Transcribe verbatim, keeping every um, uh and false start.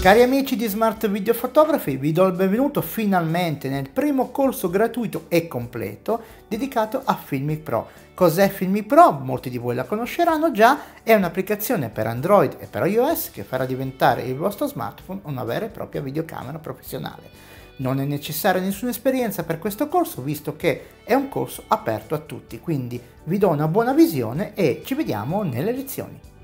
Cari amici di Smart Video Photography, vi do il benvenuto finalmente nel primo corso gratuito e completo dedicato a Filmic Pro. Cos'è Filmic Pro? Molti di voi la conosceranno già, è un'applicazione per Android e per iOS che farà diventare il vostro smartphone una vera e propria videocamera professionale. Non è necessaria nessuna esperienza per questo corso, visto che è un corso aperto a tutti, quindi vi do una buona visione e ci vediamo nelle lezioni.